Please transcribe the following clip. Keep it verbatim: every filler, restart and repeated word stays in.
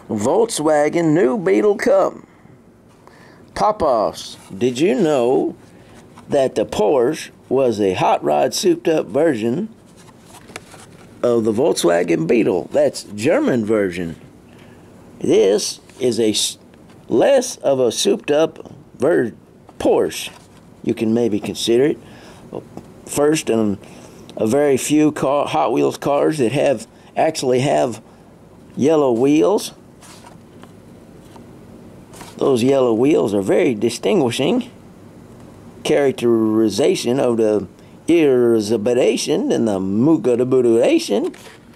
Volkswagen new Beetle Cup. Pop-offs. Did you know that the Porsche was a hot rod souped up version of the Volkswagen Beetle? That's German version. This is a less of a souped up ver Porsche. You can maybe consider it. First, um, a very few car, Hot Wheels cars that have actually have yellow wheels. Those yellow wheels are very distinguishing characterization of the irresistibility and the mugadabudation